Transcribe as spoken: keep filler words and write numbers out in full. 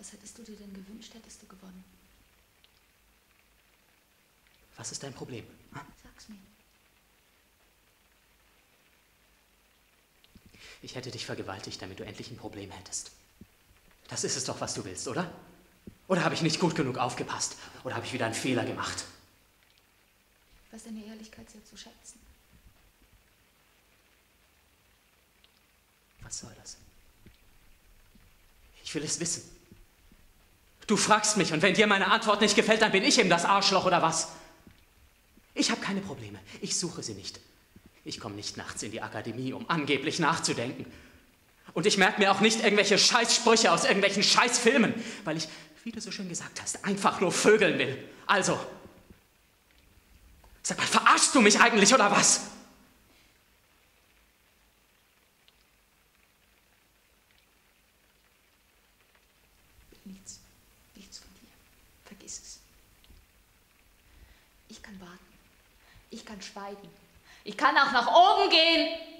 Was hättest du dir denn gewünscht, hättest du gewonnen? Was ist dein Problem? Hm? Sag's mir. Ich hätte dich vergewaltigt, damit du endlich ein Problem hättest. Das ist es doch, was du willst, oder? Oder habe ich nicht gut genug aufgepasst? Oder habe ich wieder einen Fehler gemacht? Ich weiß deine Ehrlichkeit sehr zu schätzen. Was soll das? Ich will es wissen. Du fragst mich und wenn dir meine Antwort nicht gefällt, dann bin ich eben das Arschloch oder was? Ich habe keine Probleme. Ich suche sie nicht. Ich komme nicht nachts in die Akademie, um angeblich nachzudenken. Und ich merke mir auch nicht irgendwelche Scheißsprüche aus irgendwelchen Scheißfilmen, weil ich, wie du so schön gesagt hast, einfach nur vögeln will. Also, sag mal, verarschst du mich eigentlich oder was? Nichts. Nichts von dir. Vergiss es. Ich kann warten. Ich kann schweigen. Ich kann auch nach oben gehen.